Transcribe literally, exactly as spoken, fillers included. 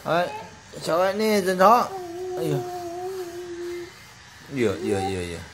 Đấy, cháu ấy nè dần đó. Ây da. Iya, iya, iya, iya.